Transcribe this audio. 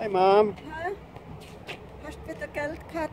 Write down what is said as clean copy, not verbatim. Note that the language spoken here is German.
Hi Mom. Hä? Hast du wieder Geld gehabt